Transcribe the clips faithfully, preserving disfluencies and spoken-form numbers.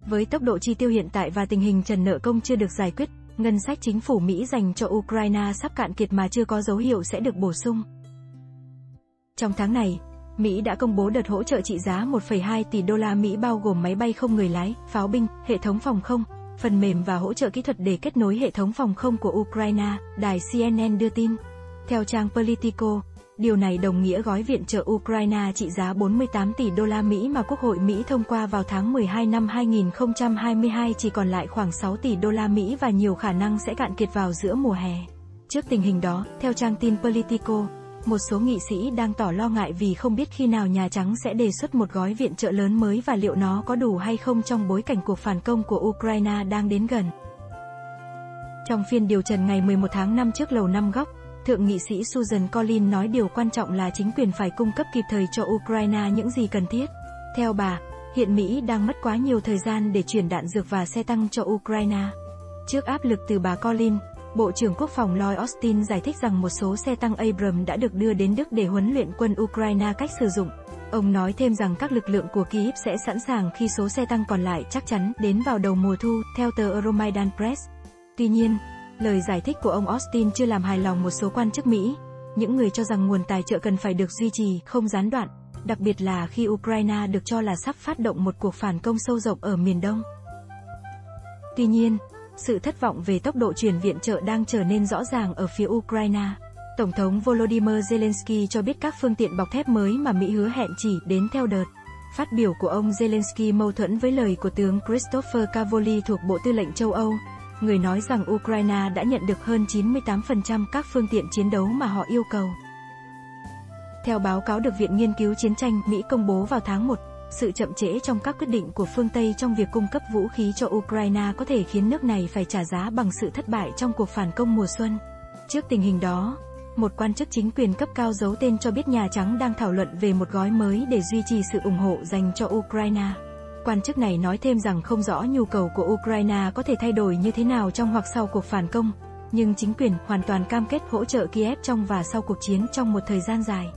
Với tốc độ chi tiêu hiện tại và tình hình trần nợ công chưa được giải quyết, ngân sách chính phủ Mỹ dành cho Ukraine sắp cạn kiệt mà chưa có dấu hiệu sẽ được bổ sung. Trong tháng này, Mỹ đã công bố đợt hỗ trợ trị giá một phẩy hai tỷ đô la Mỹ bao gồm máy bay không người lái, pháo binh, hệ thống phòng không, phần mềm và hỗ trợ kỹ thuật để kết nối hệ thống phòng không của Ukraine, đài xê en en đưa tin. Theo trang Politico, điều này đồng nghĩa gói viện trợ Ukraine trị giá bốn mươi tám tỷ đô la Mỹ mà Quốc hội Mỹ thông qua vào tháng mười hai năm hai nghìn không trăm hai mươi hai chỉ còn lại khoảng sáu tỷ đô la Mỹ và nhiều khả năng sẽ cạn kiệt vào giữa mùa hè. Trước tình hình đó, theo trang tin Politico, một số nghị sĩ đang tỏ lo ngại vì không biết khi nào Nhà Trắng sẽ đề xuất một gói viện trợ lớn mới và liệu nó có đủ hay không trong bối cảnh cuộc phản công của Ukraine đang đến gần. Trong phiên điều trần ngày mười một tháng năm trước Lầu Năm Góc, Thượng nghị sĩ Susan Collins nói điều quan trọng là chính quyền phải cung cấp kịp thời cho Ukraine những gì cần thiết. Theo bà, hiện Mỹ đang mất quá nhiều thời gian để chuyển đạn dược và xe tăng cho Ukraine. Trước áp lực từ bà Collins, Bộ trưởng Quốc phòng Lloyd Austin giải thích rằng một số xe tăng Abrams đã được đưa đến Đức để huấn luyện quân Ukraine cách sử dụng. Ông nói thêm rằng các lực lượng của Kyiv sẽ sẵn sàng khi số xe tăng còn lại chắc chắn đến vào đầu mùa thu, theo tờ Euromaidan Press. Tuy nhiên, lời giải thích của ông Austin chưa làm hài lòng một số quan chức Mỹ. Những người cho rằng nguồn tài trợ cần phải được duy trì, không gián đoạn, đặc biệt là khi Ukraine được cho là sắp phát động một cuộc phản công sâu rộng ở miền Đông. Tuy nhiên, sự thất vọng về tốc độ chuyển viện trợ đang trở nên rõ ràng ở phía Ukraine. Tổng thống Volodymyr Zelensky cho biết các phương tiện bọc thép mới mà Mỹ hứa hẹn chỉ đến theo đợt. Phát biểu của ông Zelensky mâu thuẫn với lời của tướng Christopher Cavoli thuộc Bộ Tư lệnh châu Âu, người nói rằng Ukraine đã nhận được hơn chín mươi tám phần trăm các phương tiện chiến đấu mà họ yêu cầu. Theo báo cáo được Viện Nghiên cứu Chiến tranh Mỹ công bố vào tháng một, sự chậm trễ trong các quyết định của phương Tây trong việc cung cấp vũ khí cho Ukraine có thể khiến nước này phải trả giá bằng sự thất bại trong cuộc phản công mùa xuân. Trước tình hình đó, một quan chức chính quyền cấp cao giấu tên cho biết Nhà Trắng đang thảo luận về một gói mới để duy trì sự ủng hộ dành cho Ukraine. Quan chức này nói thêm rằng không rõ nhu cầu của Ukraine có thể thay đổi như thế nào trong hoặc sau cuộc phản công, nhưng chính quyền hoàn toàn cam kết hỗ trợ Kiev trong và sau cuộc chiến trong một thời gian dài.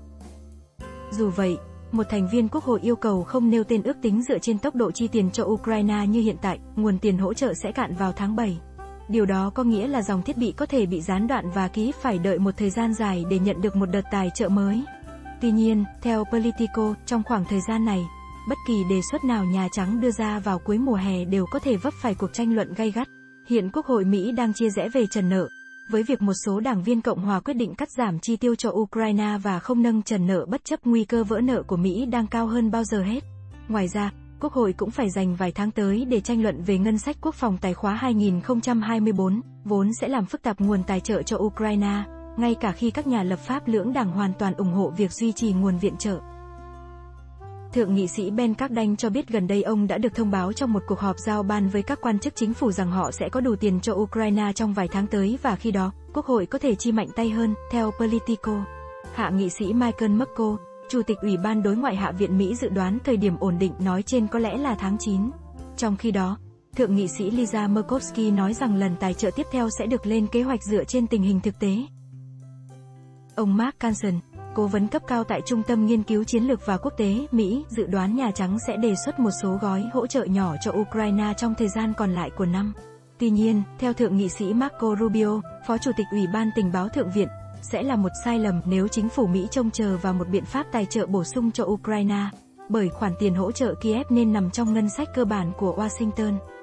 Dù vậy, một thành viên Quốc hội yêu cầu không nêu tên ước tính dựa trên tốc độ chi tiền cho Ukraine như hiện tại, nguồn tiền hỗ trợ sẽ cạn vào tháng bảy. Điều đó có nghĩa là dòng thiết bị có thể bị gián đoạn và Kyiv phải đợi một thời gian dài để nhận được một đợt tài trợ mới. Tuy nhiên, theo Politico, trong khoảng thời gian này, bất kỳ đề xuất nào Nhà Trắng đưa ra vào cuối mùa hè đều có thể vấp phải cuộc tranh luận gay gắt. Hiện Quốc hội Mỹ đang chia rẽ về trần nợ, với việc một số đảng viên Cộng hòa quyết định cắt giảm chi tiêu cho Ukraine và không nâng trần nợ bất chấp nguy cơ vỡ nợ của Mỹ đang cao hơn bao giờ hết. Ngoài ra, Quốc hội cũng phải dành vài tháng tới để tranh luận về ngân sách quốc phòng tài khóa hai nghìn không trăm hai mươi tư, vốn sẽ làm phức tạp nguồn tài trợ cho Ukraine, ngay cả khi các nhà lập pháp lưỡng đảng hoàn toàn ủng hộ việc duy trì nguồn viện trợ. Thượng nghị sĩ Ben Cardin cho biết gần đây ông đã được thông báo trong một cuộc họp giao ban với các quan chức chính phủ rằng họ sẽ có đủ tiền cho Ukraine trong vài tháng tới và khi đó, Quốc hội có thể chi mạnh tay hơn, theo Politico. Hạ nghị sĩ Michael McCaul, Chủ tịch Ủy ban Đối ngoại Hạ viện Mỹ dự đoán thời điểm ổn định nói trên có lẽ là tháng chín. Trong khi đó, Thượng nghị sĩ Lisa Murkowski nói rằng lần tài trợ tiếp theo sẽ được lên kế hoạch dựa trên tình hình thực tế. Ông Mark Carson, cố vấn cấp cao tại Trung tâm Nghiên cứu Chiến lược và Quốc tế, Mỹ, dự đoán Nhà Trắng sẽ đề xuất một số gói hỗ trợ nhỏ cho Ukraine trong thời gian còn lại của năm. Tuy nhiên, theo Thượng nghị sĩ Marco Rubio, Phó Chủ tịch Ủy ban Tình báo Thượng viện, sẽ là một sai lầm nếu chính phủ Mỹ trông chờ vào một biện pháp tài trợ bổ sung cho Ukraine, bởi khoản tiền hỗ trợ Kiev nên nằm trong ngân sách cơ bản của Washington.